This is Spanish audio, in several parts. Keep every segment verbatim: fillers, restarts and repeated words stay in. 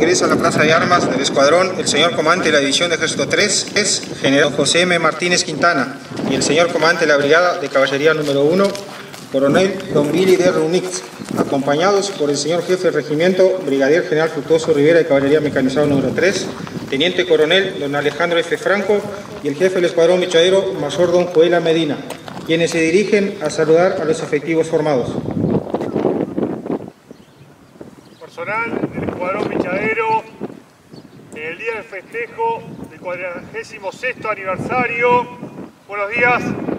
ingresa a la plaza de armas del escuadrón el señor comandante de la división de ejército tres, es general José M. Martínez Quintana, y el señor comandante de la brigada de caballería número uno, coronel Don Billy D. Runitz, acompañados por el señor jefe del regimiento, brigadier general Fructuoso Rivera de caballería mecanizado número tres, teniente coronel Don Alejandro F. Franco y el jefe del escuadrón mechadero, mayor Don Joela Medina, quienes se dirigen a saludar a los efectivos formados. Personal del escuadrón mechadero, en el día del festejo del cuadragésimo sexto aniversario. Buenos días.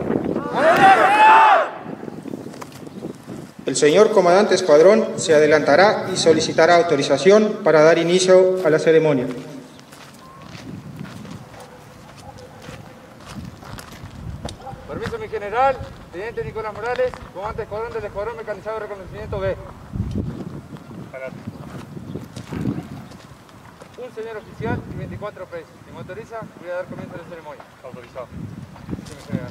El señor comandante escuadrón se adelantará y solicitará autorización para dar inicio a la ceremonia. Permiso, mi general, teniente Nicolás Morales, comandante escuadrón del escuadrón mecanizado de reconocimiento B. Un señor oficial y veinticuatro presos. Si me autoriza, voy a dar comienzo a la ceremonia. Autorizado. Sí, mi general.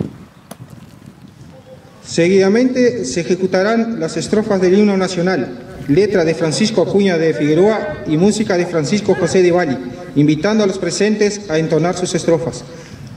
Seguidamente se ejecutarán las estrofas del himno nacional, letra de Francisco Acuña de Figueroa y música de Francisco José de Bali, invitando a los presentes a entonar sus estrofas.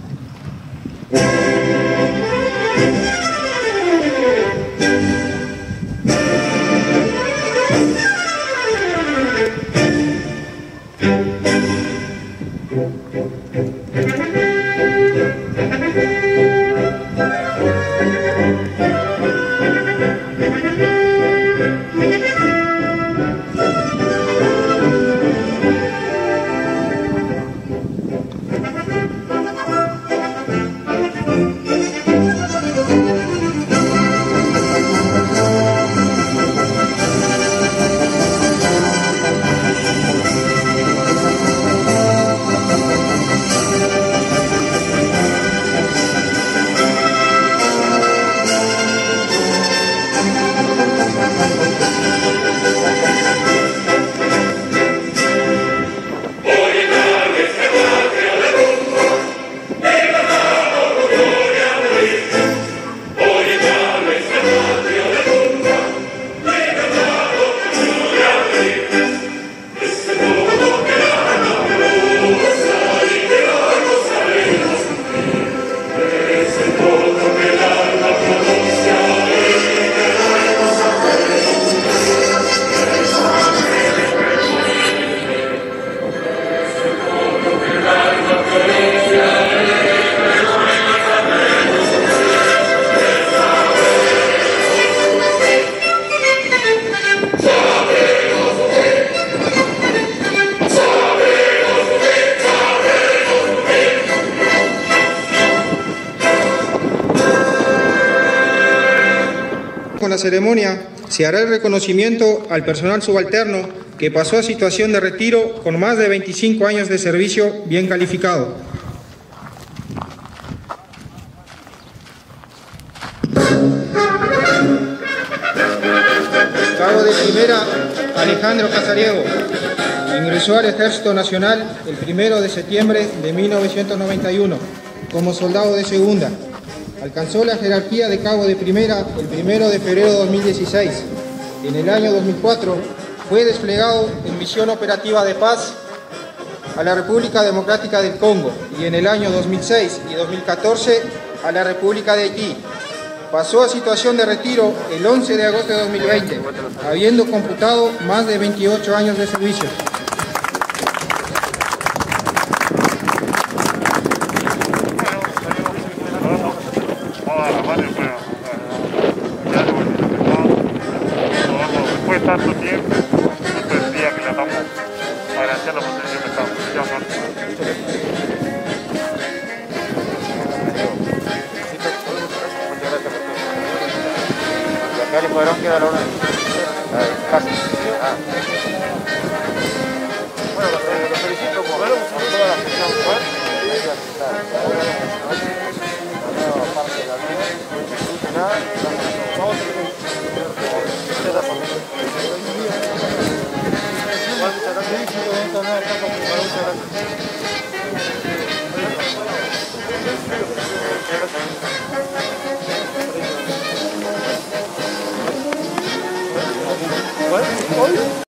Con la ceremonia se hará el reconocimiento al personal subalterno que pasó a situación de retiro con más de veinticinco años de servicio bien calificado. Cabo de primera, Alejandro Casariego. Ingresó al Ejército Nacional el primero de septiembre de mil novecientos noventa y uno como soldado de segunda. Alcanzó la jerarquía de cabo de primera el primero de febrero de dos mil dieciséis. En el año dos mil cuatro fue desplegado en misión operativa de paz a la República Democrática del Congo y en el año dos mil seis y dos mil catorce a la República de Haití. Pasó a situación de retiro el once de agosto de dos mil veinte, habiendo computado más de veintiocho años de servicio. Después de tanto tiempo, justo el día que le damos a agradecer la posición que estamos. Y acá el escuadrón queda a la orden. Casi. Ah. Bueno, los felicito por toda la gestión que fue. Ahí va a estar. La nueva parte de la vida. No nada. Vamos a tener What?